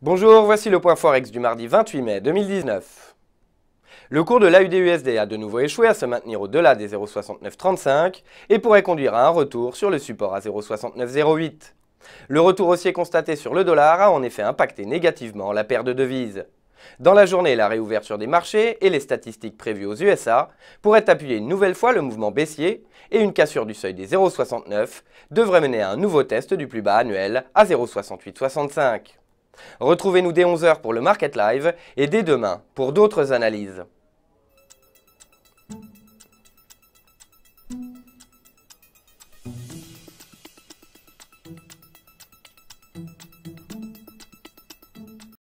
Bonjour, voici le point Forex du mardi 28 mai 2019. Le cours de l'AUD-USD a de nouveau échoué à se maintenir au-delà des 0,6935 et pourrait conduire à un retour sur le support à 0,6908. Le retour haussier constaté sur le dollar a en effet impacté négativement la paire de devises. Dans la journée, la réouverture des marchés et les statistiques prévues aux USA pourraient appuyer une nouvelle fois le mouvement baissier et une cassure du seuil des 0,69 devrait mener à un nouveau test du plus bas annuel à 0,6865. Retrouvez-nous dès 11 h pour le Market Live et dès demain pour d'autres analyses.